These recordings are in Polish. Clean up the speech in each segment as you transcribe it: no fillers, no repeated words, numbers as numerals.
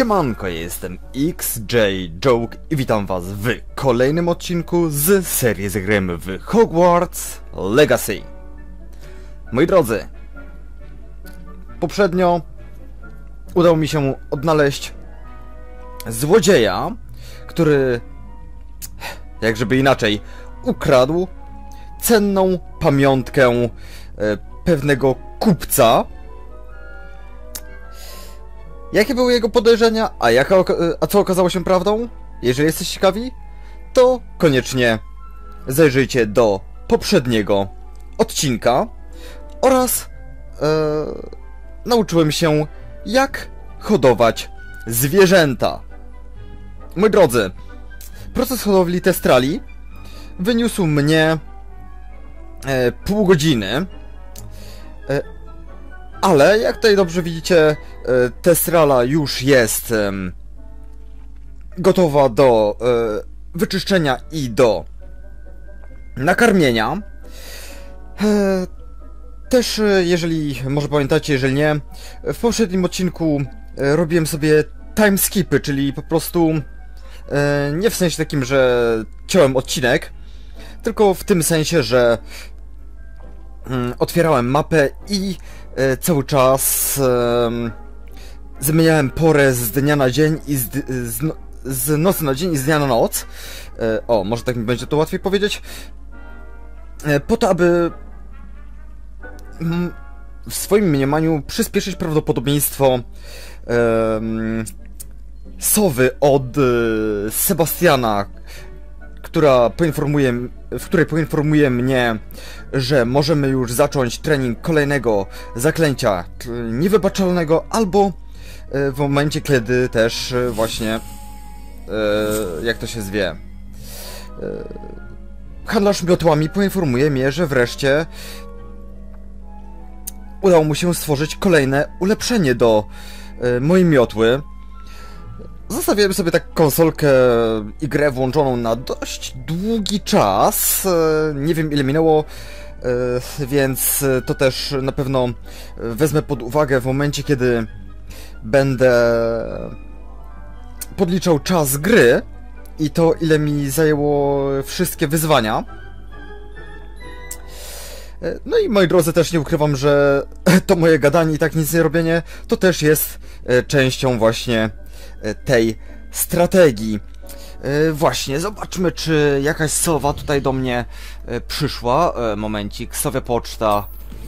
Siemanko, ja jestem XJ Joke i witam was w kolejnym odcinku z serii Zagrajmy w Hogwarts Legacy. Moi drodzy, poprzednio udało mi się odnaleźć złodzieja, który, jak żeby inaczej, ukradł cenną pamiątkę pewnego kupca. Jakie były jego podejrzenia, a co okazało się prawdą? Jeżeli jesteście ciekawi, to koniecznie zajrzyjcie do poprzedniego odcinka oraz nauczyłem się, jak hodować zwierzęta. Moi drodzy, proces hodowli Testrali wyniósł mnie pół godziny. Ale, jak tutaj dobrze widzicie, Testrala już jest gotowa do wyczyszczenia i do nakarmienia. Też, jeżeli może pamiętacie, jeżeli nie, w poprzednim odcinku robiłem sobie timeskipy, czyli po prostu nie w sensie takim, że ciąłem odcinek, tylko w tym sensie, że otwierałem mapę i cały czas zmieniałem porę z dnia na dzień i z nocy na dzień i z dnia na noc. O, może tak mi będzie to łatwiej powiedzieć. Po to, aby w swoim mniemaniu przyspieszyć prawdopodobieństwo sowy od Sebastiana, w której poinformuje mnie, że możemy już zacząć trening kolejnego zaklęcia niewybaczalnego, albo w momencie, kiedy też właśnie, jak to się zwie, handlarz miotłami poinformuje mnie, że wreszcie udało mu się stworzyć kolejne ulepszenie do mojej miotły. Zostawiłem sobie tak konsolkę i grę włączoną na dość długi czas. Nie wiem, ile minęło, więc to też na pewno wezmę pod uwagę w momencie, kiedy będę podliczał czas gry i to, ile mi zajęło wszystkie wyzwania. No i moi drodzy, też nie ukrywam, że to moje gadanie i tak nic nie robienie to też jest częścią właśnie tej strategii. Właśnie, zobaczmy, czy jakaś sowa tutaj do mnie przyszła. Momencik, sowia poczta.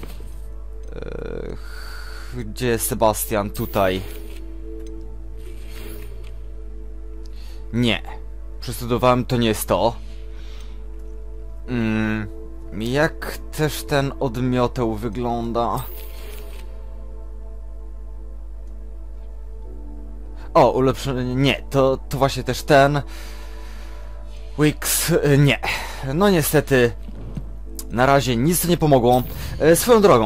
Gdzie jest Sebastian? Tutaj. Nie. Przestudowałem, to nie jest to. Jak też ten odmioteł wygląda? O, ulepszenie, nie, to właśnie też ten. Wix, nie. No niestety, na razie nic to nie pomogło. Swoją drogą,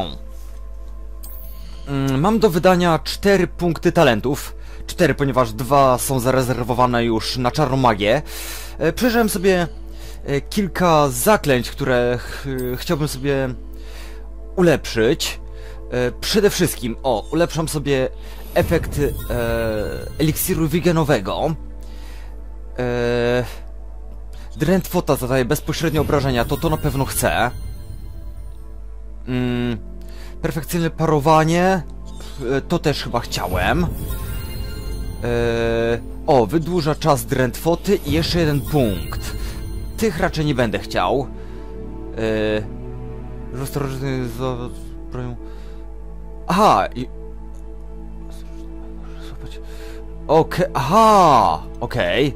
mam do wydania 4 punkty talentów. 4, ponieważ 2 są zarezerwowane już na czarną magię. Przejrzałem sobie kilka zaklęć, które chciałbym sobie ulepszyć. Przede wszystkim, ulepszam sobie efekt eliksiru wigenowego. Drętwota zadaje bezpośrednie obrażenia, to na pewno chcę. Perfekcyjne parowanie, to też chyba chciałem. Wydłuża czas drętwoty i jeszcze 1 punkt. Tych raczej nie będę chciał. Roztroszny za zbroją. Aha! Okej.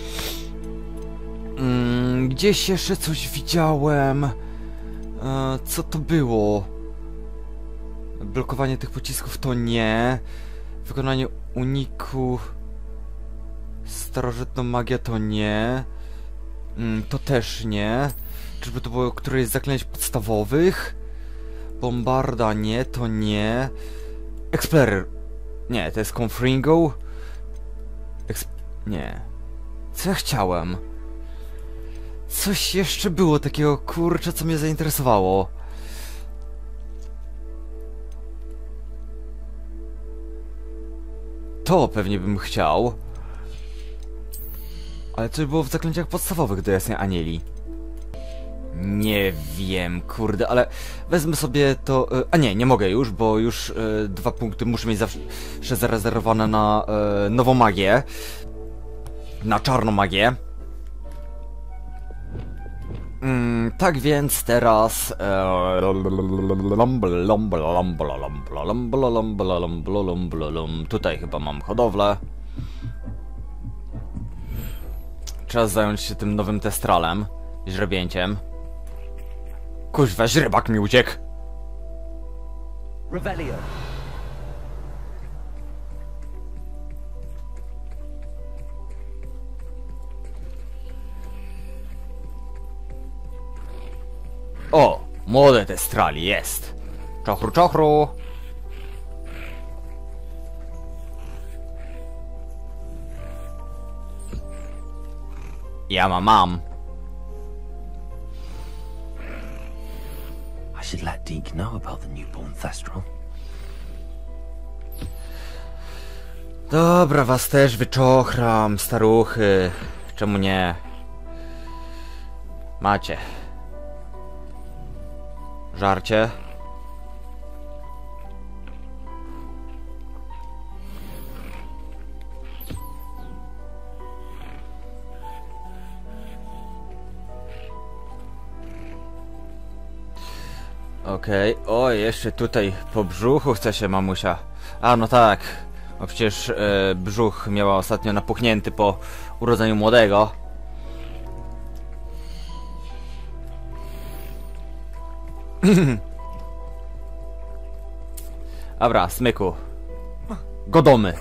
Gdzieś jeszcze coś widziałem. Co to było? Blokowanie tych pocisków to nie. Wykonanie uniku. Starożytna magia to nie. To też nie. Czyżby to było któreś z zaklęć podstawowych? Bombarda nie, to nie. Explorer. Nie, to jest Confringo. Nie. Co ja chciałem? Coś jeszcze było takiego, kurczę, co mnie zainteresowało. to pewnie bym chciał. Ale coś było w zaklęciach podstawowych do Jasnej Anieli. Nie wiem, kurde, ale wezmę sobie to... A nie, nie mogę już, bo już 2 punkty muszę mieć zawsze zarezerwowane na nową magię. Na czarną magię. Tak więc teraz... Tutaj chyba mam hodowlę. Trzeba zająć się tym nowym testralem. Źrebięciem. Kuźwa, źrebak mi uciekł! Revelio. O! Młode testrali, jest! Czochru, czochru! Ja mam. I should let Deke know about the newborn Thestral. Dobra, was też wyczochram, staruchy. Czemu nie? Macie. Żarcie. Okej, o, jeszcze tutaj po brzuchu chce się mamusia. A, no tak. O, przecież brzuch miała ostatnio napuchnięty po urodzeniu młodego. Dobra, smyku. Godomy.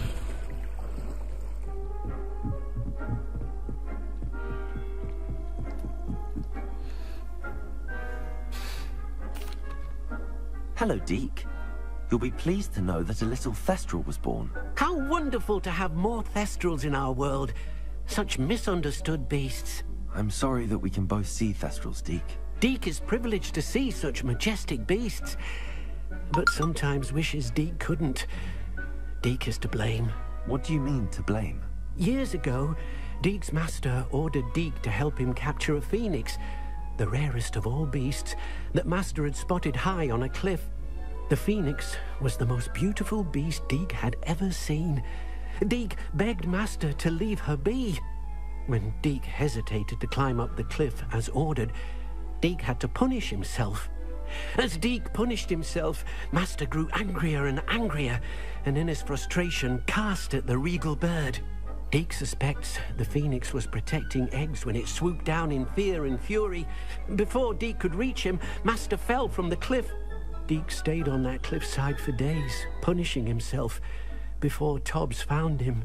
Hello, Deke. You'll be pleased to know that a little Thestral was born. How wonderful to have more Thestrals in our world. Such misunderstood beasts. I'm sorry that we can both see Thestrals, Deke. Deke is privileged to see such majestic beasts, but sometimes wishes Deke couldn't. Deke is to blame. What do you mean, to blame? Years ago, Deke's master ordered Deke to help him capture a phoenix, the rarest of all beasts, that master had spotted high on a cliff. The phoenix was the most beautiful beast Deke had ever seen. Deke begged master to leave her be. When Deke hesitated to climb up the cliff as ordered, Deke had to punish himself. As Deke punished himself, master grew angrier and angrier, and in his frustration cast at the regal bird. Deke suspects the phoenix was protecting eggs when it swooped down in fear and fury. Before Deke could reach him, master fell from the cliff. Deke stayed on that cliffside for days, punishing himself, before Tobbs found him.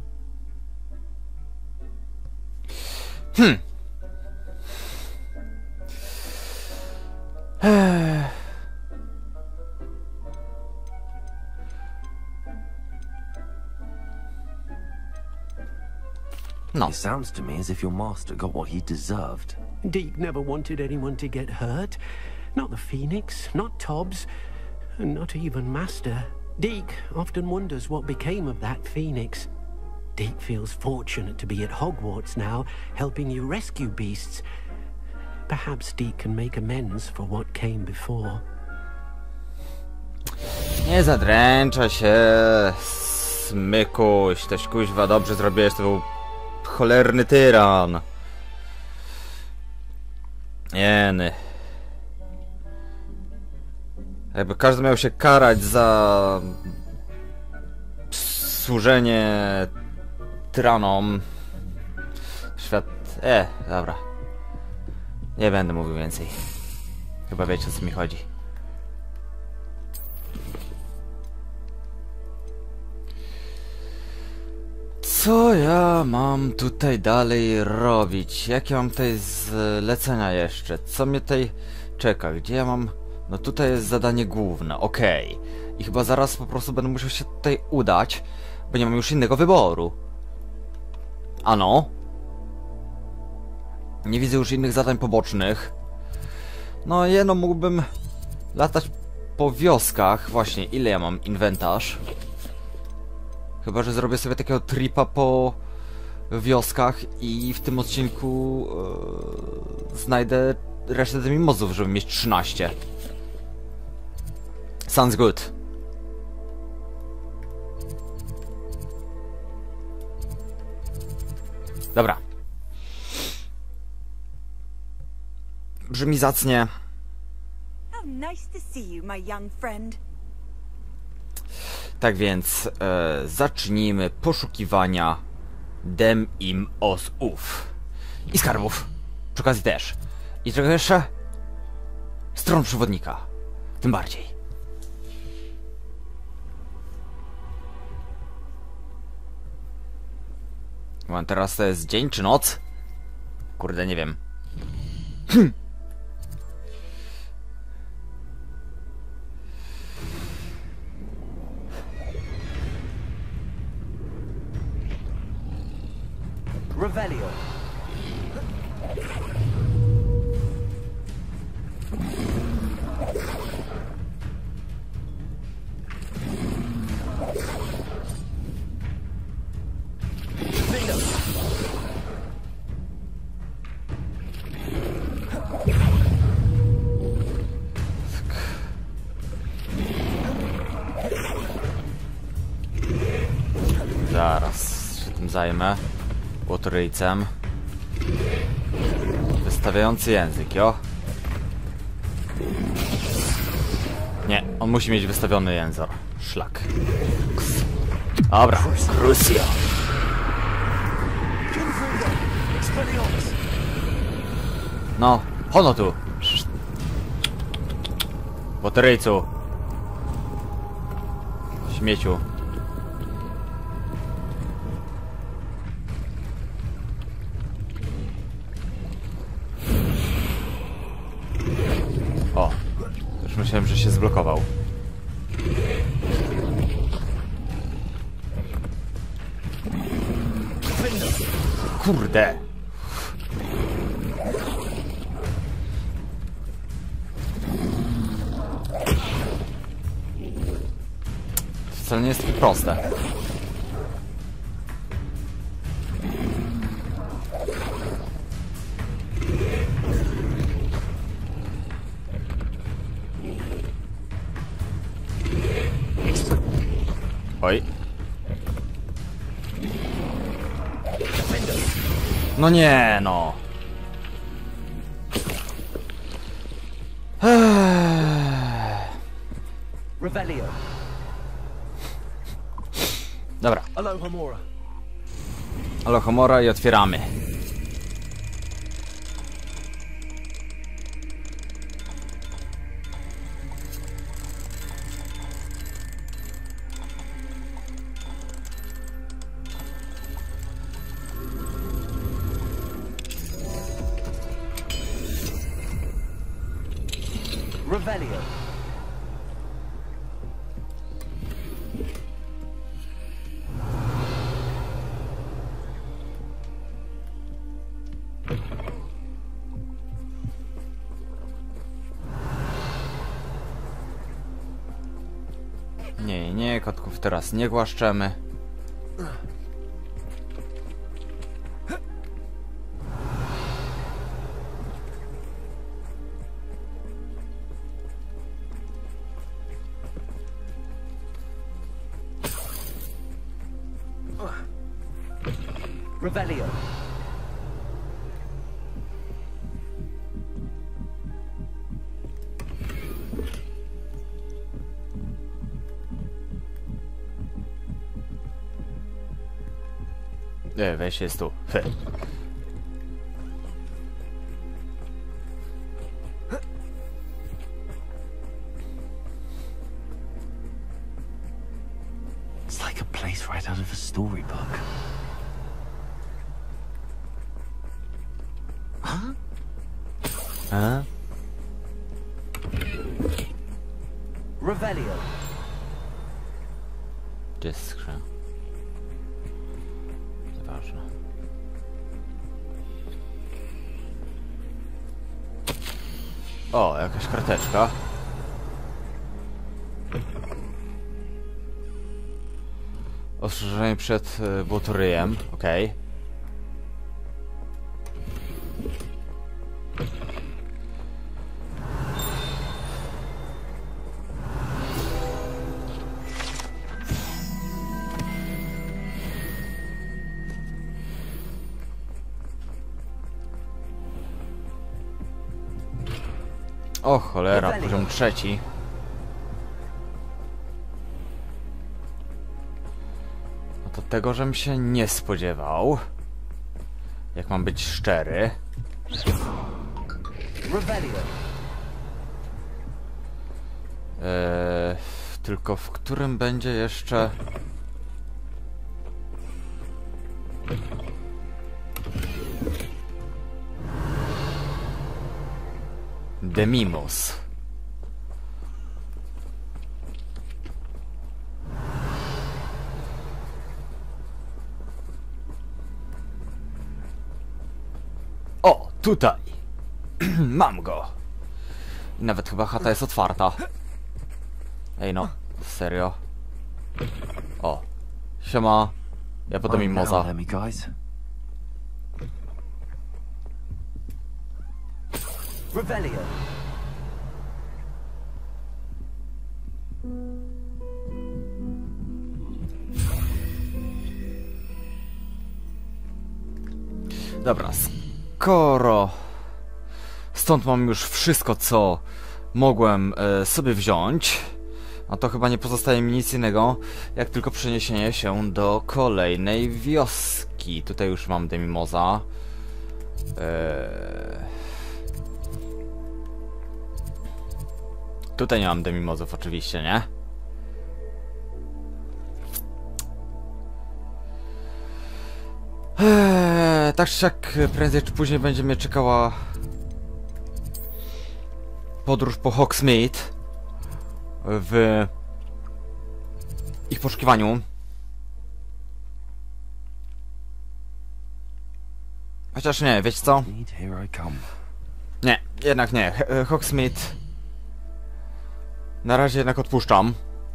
No. It sounds to me as if your master got what he deserved. Deke never wanted anyone to get hurt. Not the Phoenix, not Tobbs, and not even Master. Deke often wonders what became of that Phoenix. Deke feels fortunate to be at Hogwarts now, helping you rescue beasts. Perhaps Deke can make amends for what came before. Nie zadręcza się, smykuś. Też kuźwa dobrze zrobiłeś, to był cholerny tyran. Jeny. Jakby każdy miał się karać za służenie tyranom. Świat... dobra. Nie będę mówił więcej. Chyba wiecie, o co mi chodzi. Co ja mam tutaj dalej robić? Jakie mam tutaj zlecenia jeszcze? Co mnie tutaj czeka? Gdzie ja mam... No tutaj jest zadanie główne, okej. I chyba zaraz po prostu będę musiał się tutaj udać, bo nie mam już innego wyboru. Ano? Nie widzę już innych zadań pobocznych. No jeno mógłbym latać po wioskach. Właśnie, ile ja mam inwentarz? Chyba że zrobię sobie takiego tripa po wioskach i w tym odcinku znajdę resztę demimozów, żeby mieć 13. Sounds good. Dobra. Brzmi zacnie. How nice to see you, my young friend. Tak więc zacznijmy poszukiwania demimozów. I skarbów. Przy okazji też. I czego jeszcze? Stron przewodnika. Tym bardziej. Teraz to jest dzień czy noc? Kurde, nie wiem. Revelio. Zaraz się tym zajmę. Łotoryjcem. Wystawiający język, jo? Nie, on musi mieć wystawiony język. Szlak. Dobra, Crucio. No, hono tu. Łotoryjcu. Śmieciu. O, już myślałem, że się zblokował. Kurde. Wcale nie jest takie proste. Oj. No nie, no. Revelio. Dobra. Alohomora. Alohomora i otwieramy. Revelio. Nie, kotków teraz nie głaszczemy. Revelio. Weź jest tu. It's like a place right out of a storybook. Huh? A? Revelio. Gdzie jest skrzynia? Nieważne. O, jakaś karteczka. Ostrzeżenie przed błotoryjem, okej. O cholera, poziom 3. No to tego, żem się nie spodziewał. Jak mam być szczery. Tylko w którym będzie jeszcze... Demimos. O, tutaj. Mam go. I nawet chyba chata jest otwarta. Ej no, serio. O, siema. Ja podam im moza. Revelio. Dobra, skoro stąd mam już wszystko, co mogłem sobie wziąć, a to chyba nie pozostaje mi nic innego, jak tylko przeniesienie się do kolejnej wioski. Tutaj już mam Demimoza. Tutaj nie mam Demimozów oczywiście, nie? Tak czy siak prędzej czy później będzie mnie czekała podróż po Hogsmeade w ich poszukiwaniu. Chociaż nie, wiecie co? Nie, jednak nie. Hogsmeade na razie jednak odpuszczam.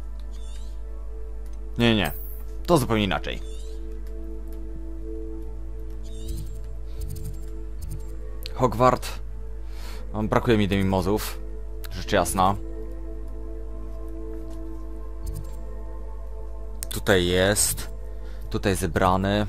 Nie. To zupełnie inaczej. Hogwart. Brakuje mi Demimozów. Rzecz jasna. Tutaj jest. Tutaj zebrany.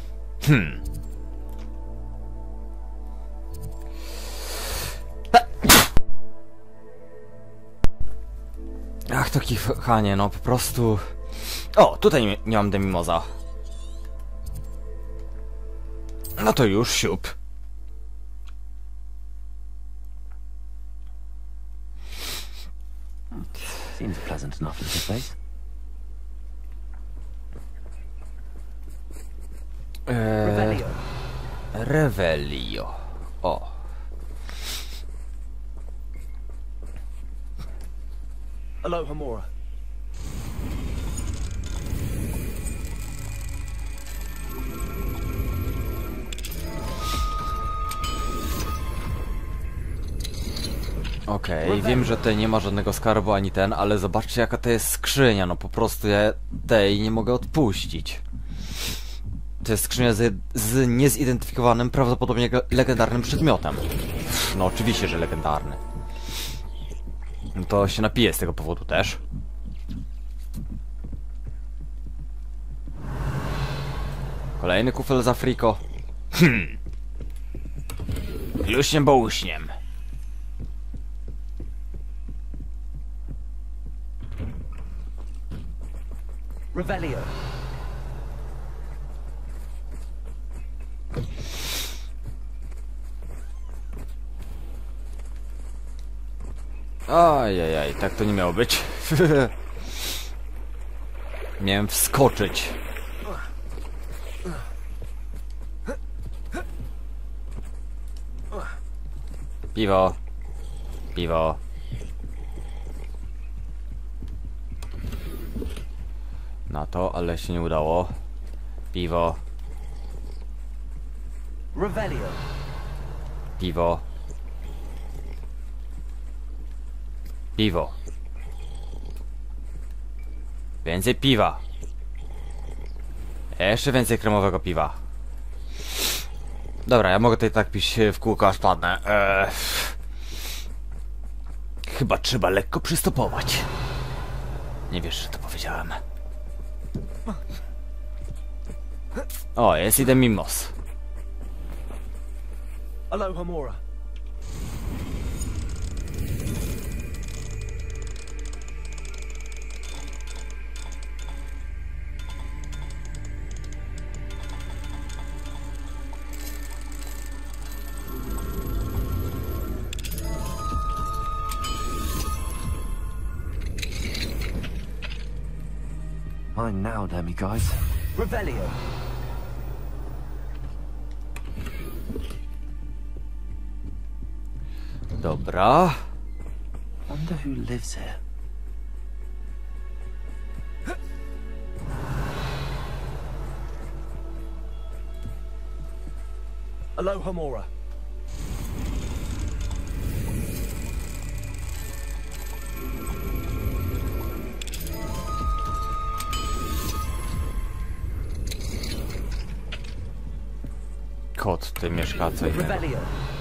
Ach, to kichanie, no po prostu... O, tutaj nie mam Demimoza. No to już, siup. Seems pleasant enough little place. Revelio. O. Hello, Hamura. Okej, wiem, że tutaj nie ma żadnego skarbu ani ten, ale zobaczcie jaka to jest skrzynia, no po prostu ja tej nie mogę odpuścić. To jest skrzynia z niezidentyfikowanym, prawdopodobnie legendarnym przedmiotem. No oczywiście, że legendarny. No to się napiję z tego powodu też. Kolejny kufel z Afriko. Luśniem bo uśniem. Revelio. Ajajaj, tak to nie miało być. Miałem wskoczyć. Piwo. Piwo. Na to, ale się nie udało. Piwo. Revelio. Piwo. Piwo. Więcej piwa. Jeszcze więcej kremowego piwa. Dobra, ja mogę tutaj tak pić w kółko, aż padnę. Chyba trzeba lekko przystopować. Nie wiesz, że to powiedziałem. O, jest i Demimos. Aloha Mora. Mine now, Demi guys. Revelio. Dobra. Wonder who lives here. Aloha Mora. Kot tutaj mieszka, co innego. Revelio.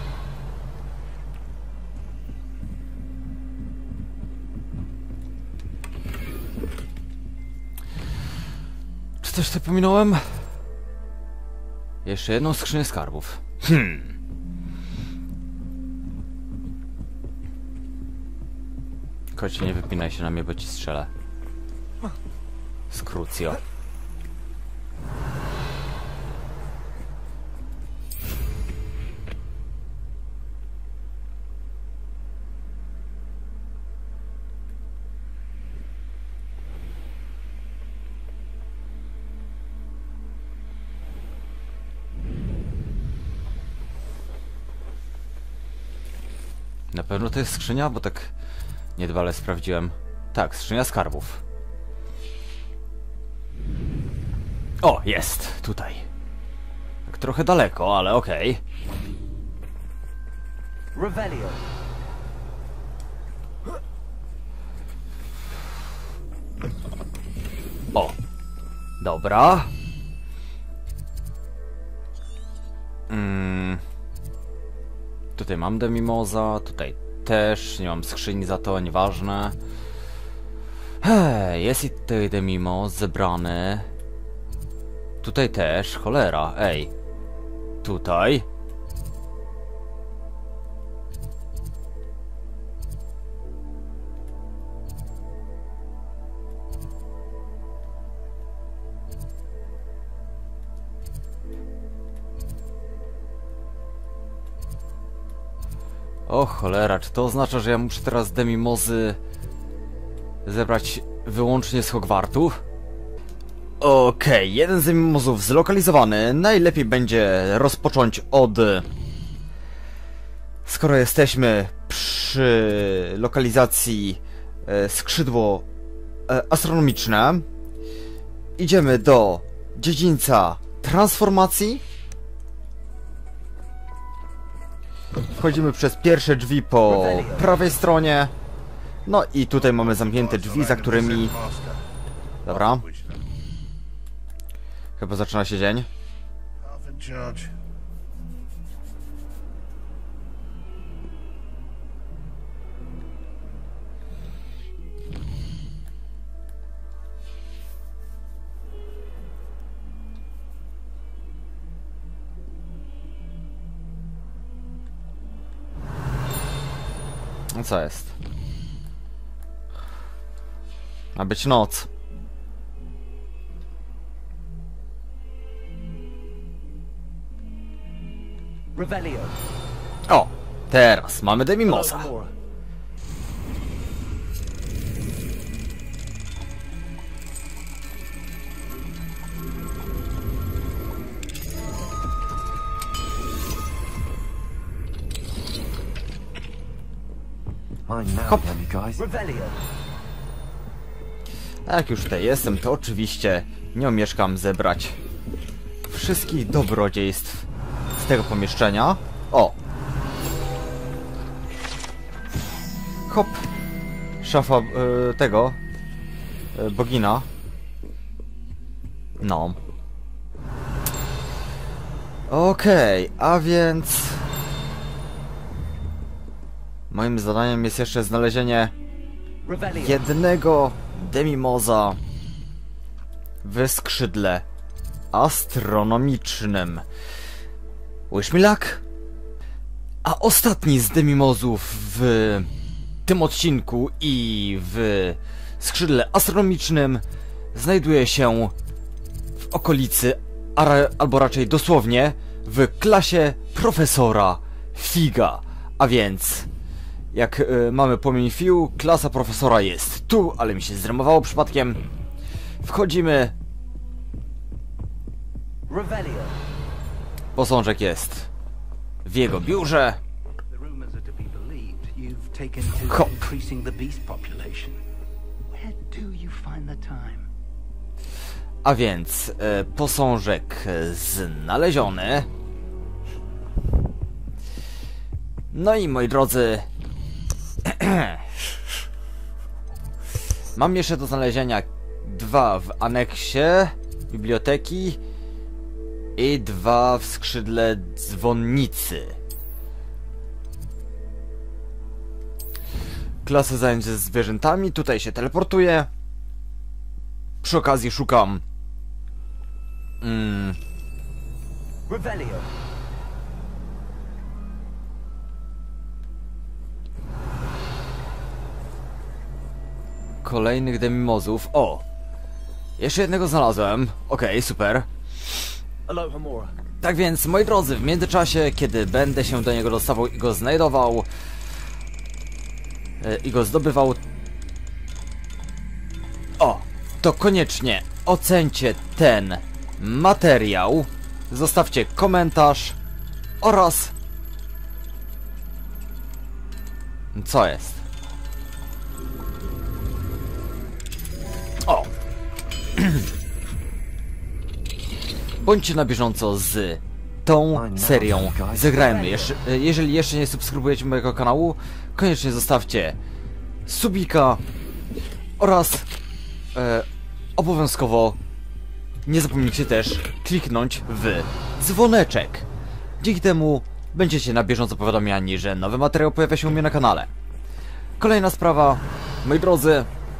Czy coś tutaj pominąłem? Jeszcze jedną skrzynię skarbów. Kocie, nie wypinaj się na mnie, bo ci strzelę. Skrucjo. Na pewno to jest skrzynia, bo tak niedbale sprawdziłem. Tak, skrzynia skarbów. O, jest, tutaj. Tak trochę daleko, ale okej. Revelio. O, dobra. Tutaj mam Demimoza, tutaj też, nie mam skrzyni za to, nieważne. Jest i tutaj Demimoz zebrany. Tutaj też, cholera, ej. Tutaj. O cholera, czy to oznacza, że ja muszę teraz Demimozy zebrać wyłącznie z Hogwartu? Okej, jeden z Demimozów zlokalizowany. Najlepiej będzie rozpocząć od... Skoro jesteśmy przy lokalizacji skrzydło astronomiczne, idziemy do dziedzińca transformacji. Wchodzimy przez pierwsze drzwi po prawej stronie. No i tutaj mamy zamknięte drzwi, za którymi... Dobra. Chyba zaczyna się dzień. No co jest? Ma być noc. Revelio. O! Teraz mamy Demimoza. Aloha Mora. Mine now, Hop. Demi guys. Revelio. A jak już tutaj jestem, to oczywiście nie omieszkam zebrać wszystkich dobrodziejstw z tego pomieszczenia. O! Hop! Szafa tego bogina. No. Okej, a więc... Moim zadaniem jest jeszcze znalezienie Revelio. jednego Demimoza w skrzydle astronomicznym. Wish me luck. A ostatni z Demimozów w tym odcinku i w skrzydle astronomicznym znajduje się w okolicy, albo raczej dosłownie w klasie profesora Figa. A więc, jak mamy płomień Fiu, klasa profesora jest tu, ale mi się zremowało przypadkiem. Wchodzimy. Revelio. Posążek jest w jego biurze. The rumors are to be believed. You've taken to Hop. increasing the beast population. Where do you find the time? A więc posążek znaleziony. No i moi drodzy, mam jeszcze do znalezienia 2 w aneksie biblioteki i 2 w skrzydle dzwonnicy. Klasy zajęć ze zwierzętami, tutaj się teleportuję. Przy okazji szukam Revelio. kolejnych Demimozów. O! Jeszcze jednego znalazłem. Okej, super. Alohomora. Tak więc, moi drodzy, w międzyczasie, kiedy będę się do niego dostawał i go znajdował i go zdobywał, o! To koniecznie ocencie ten materiał, zostawcie komentarz oraz... Co jest? O! Bądźcie na bieżąco z tą serią. Zagrajmy. Jeżeli jeszcze nie subskrybujecie mojego kanału, koniecznie zostawcie subika oraz obowiązkowo nie zapomnijcie też kliknąć w dzwoneczek. Dzięki temu będziecie na bieżąco powiadomiani, że nowy materiał pojawia się u mnie na kanale. Kolejna sprawa, moi drodzy.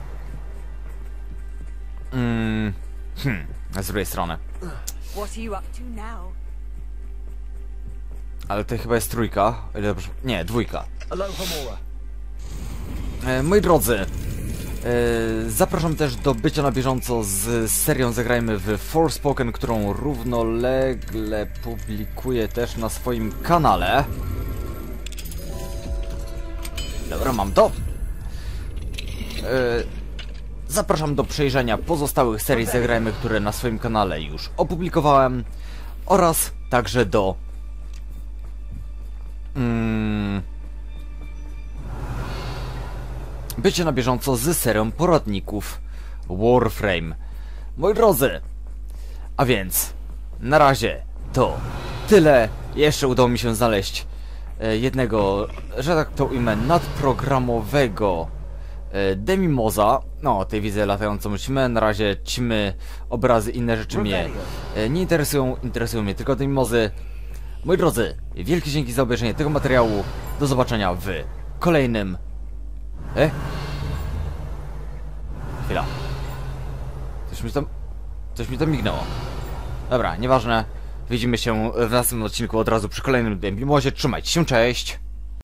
Z drugiej strony. What are you up to now? Ale to chyba jest trójka. O ile dobrze... Nie, dwójka. Alohomora. Moi drodzy, zapraszam też do bycia na bieżąco z serią Zagrajmy w Forspoken, którą równolegle publikuję też na swoim kanale. Dobra, mam to. Zapraszam do przejrzenia pozostałych serii Zagrajmy, które na swoim kanale już opublikowałem, oraz także do bycie na bieżąco z serią poradników Warframe. Moi drodzy, a więc na razie to tyle. Jeszcze udało mi się znaleźć jednego, że tak to ujmę, nadprogramowego Demimoza. No, tutaj widzę latającą ćmę. Na razie ćmy, obrazy, inne rzeczy mnie nie interesują. Interesują mnie tylko Demimozy. Moi drodzy, wielkie dzięki za obejrzenie tego materiału. Do zobaczenia w kolejnym... Chwila. Coś mi tam mignęło. Dobra, nieważne. Widzimy się w następnym odcinku od razu przy kolejnym Demimozie. Trzymajcie się, cześć!